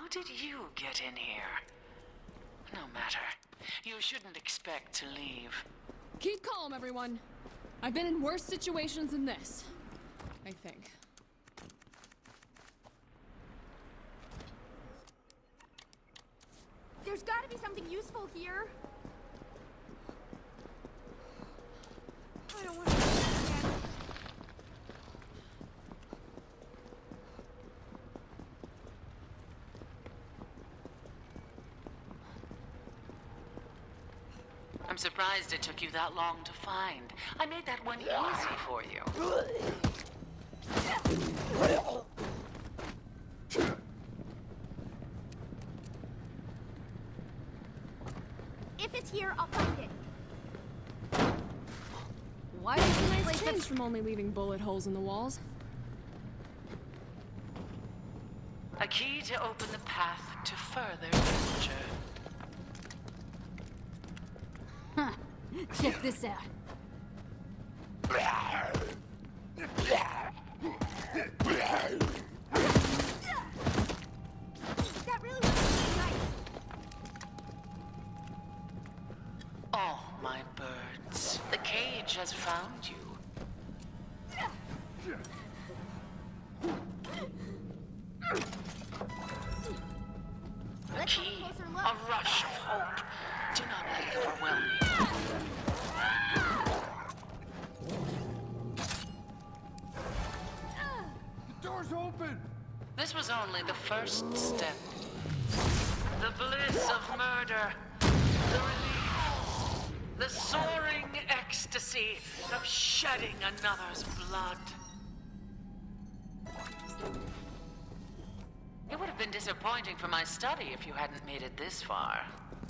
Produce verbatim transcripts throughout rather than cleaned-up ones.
did you get in here? No matter. You shouldn't expect to leave. Keep calm, everyone. I've been in worse situations than this. I think. There's gotta be something useful here. I don't want to do that again. I'm surprised it took you that long to find. I made that one easy for you. If it's here, I'll find it. Why does this place change from only leaving bullet holes in the walls? A key to open the path to further adventure. Huh. Check this out. That really was nice. Oh, my birds. The cage has found you. A key, a rush of hope. Do not let it overwhelm you. The door's open! This was only the first step. The bliss of murder. The relief. The soaring ecstasy of shedding another's blood. It would have been disappointing for my study if you hadn't made it this far.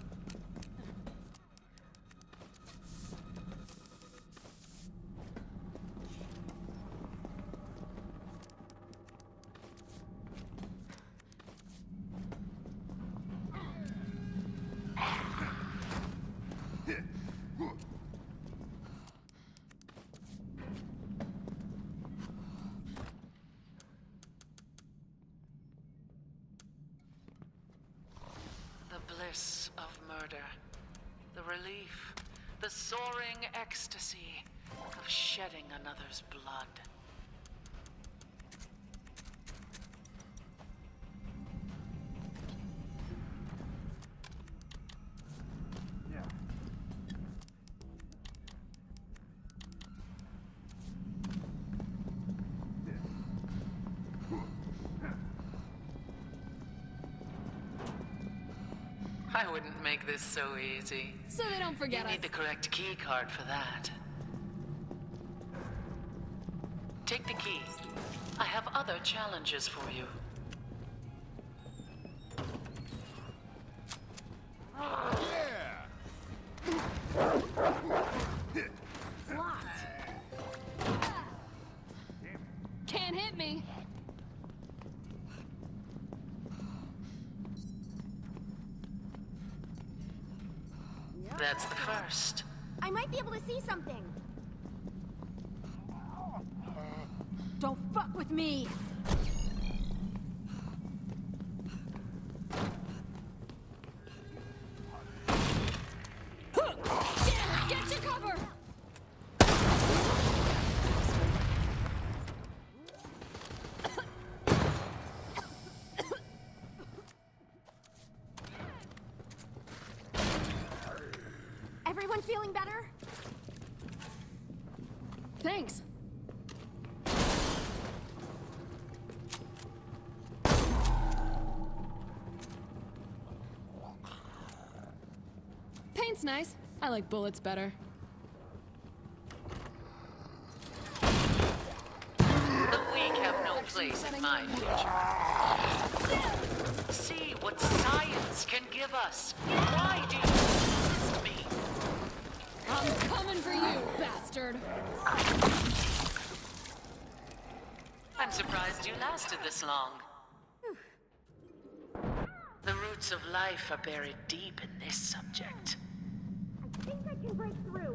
The bliss of murder, the relief, the soaring ecstasy of shedding another's blood. I wouldn't make this so easy. So they don't forget You us. need the correct key card for that. Take the key. I have other challenges for you. Can't hit me. That's the first. I might be able to see something. Don't fuck with me! Get, get to cover! Everyone feeling better? Thanks. Paint's nice. I like bullets better. The weak have no place in my future. See what science can give us. Why do you resist me? I'm coming for you, bastard! I'm surprised you lasted this long. The roots of life are buried deep in this subject. I think I can break through.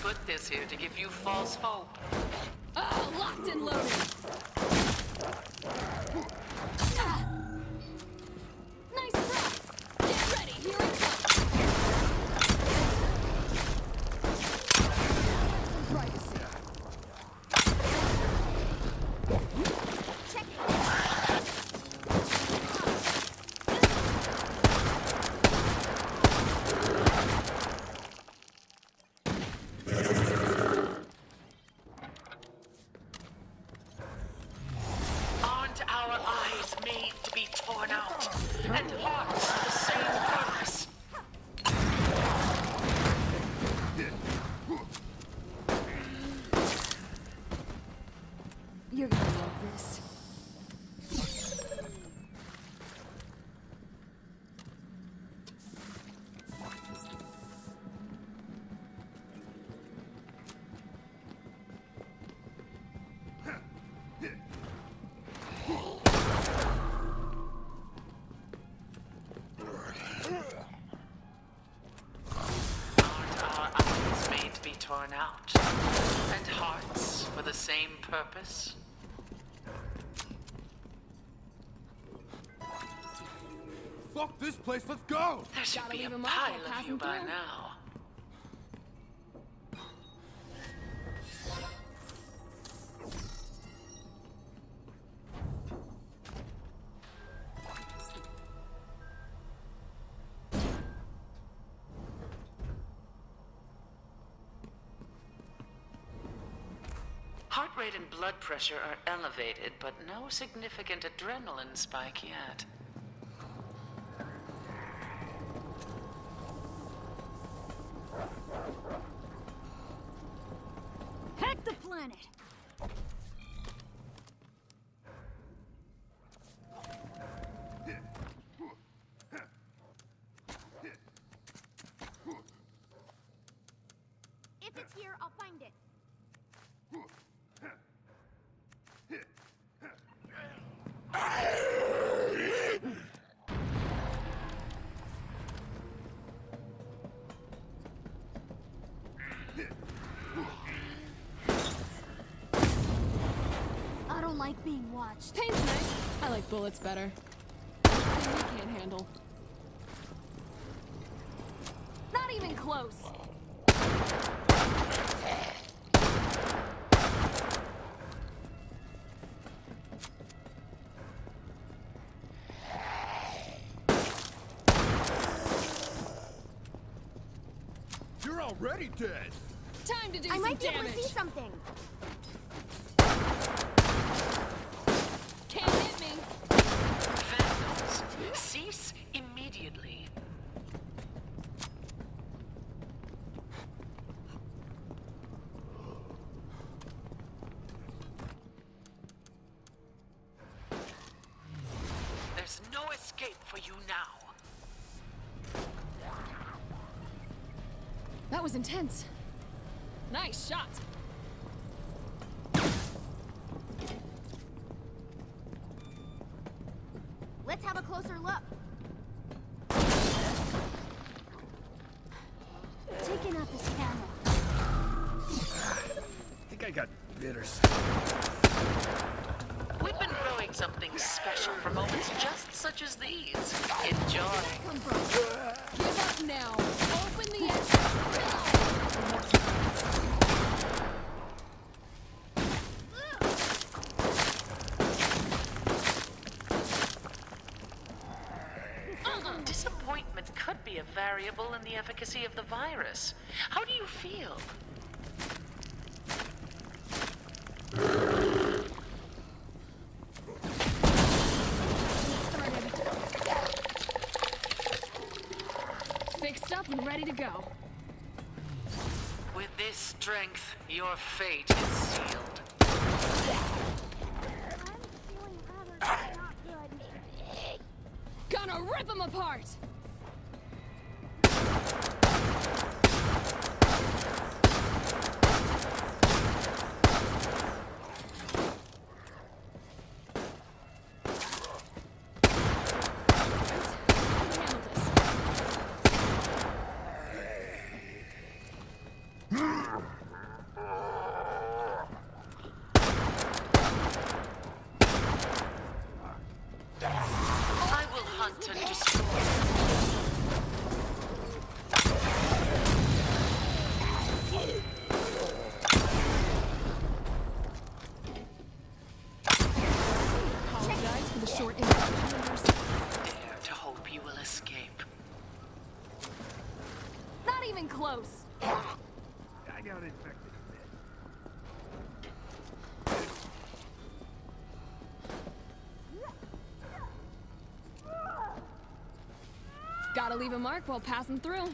put this here to give you false hope. Oh, locked and loaded. Ah. Nice try. Get ready, here it comes. Some privacy. Check it. Aren't our eyes made to be torn out? And hearts for the same purpose? You're gonna love this. Aren't our eyes made to be torn out? And hearts for the same purpose? Fuck this place, let's go! There should Gotta be a leave 'em up pile while of passing you by through. now. Heart rate and blood pressure are elevated, but no significant adrenaline spike yet. Heck the planet. If it's here, I'll find it. I don't like being watched. Paint's nice. I like bullets better. Nothing we can't handle. Not even close. You're already dead! Time to do I some might be able damage. to see something. Can't hit me. Vandals, cease immediately. There's no escape for you now. That was intense. Nice shot. Let's have a closer look. Taking out this camera. I think I got bitters. We've been growing something special for moments just such as these. Enjoy. Come from. Give up now. Open the exit. Disappointment could be a variable in the efficacy of the virus. How do you feel? Fixed up and ready to go. With this strength, your fate is sealed. I'm feeling rather not good. Gonna rip them apart. Handle this. the short end of the numbers. Dare to hope you will escape. Not even close. I got infected a bit. Gotta leave a mark while passing through.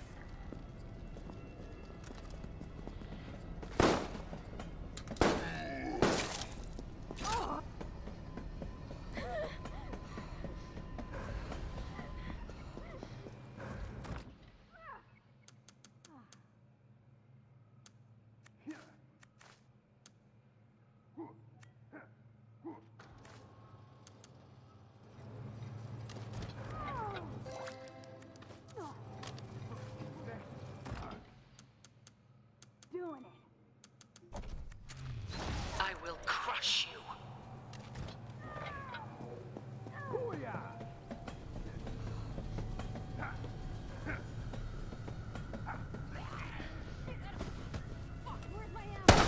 Doing it. I will crush you. Where's my ammo?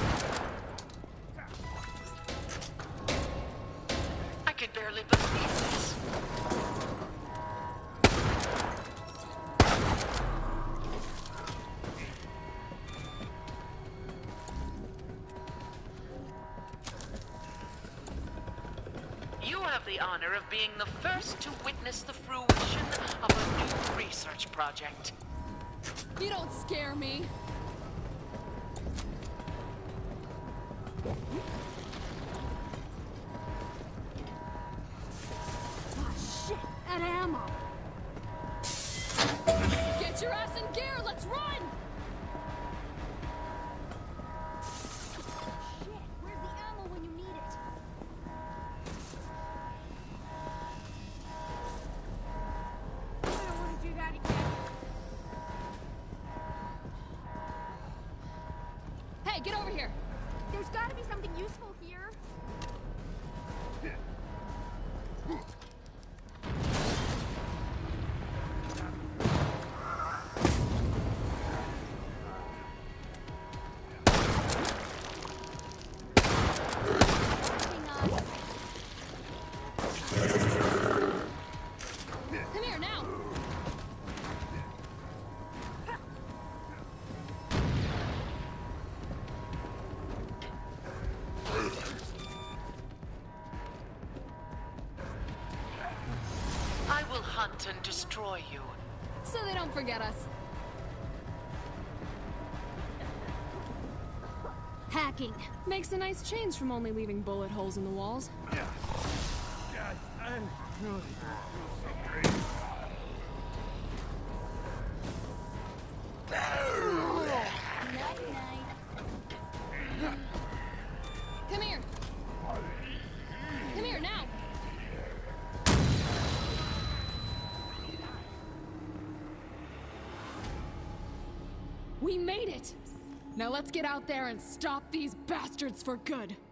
I could barely believe this. You have the honor of being the first to witness the fruition of a new research project. You don't scare me. Oh shit, that ammo. Get your ass in gear, let's run! Shit, where's the ammo when you need it? I don't want to do that again. Hey, get over here! There's got to be something useful here. Hang on. Come here now! I will hunt and destroy you. So they don't forget us. Hacking. Makes a nice change from only leaving bullet holes in the walls. God, I really don't feel so great. Night night. Come here! Come here now! We made it! Now let's get out there and stop these bastards for good.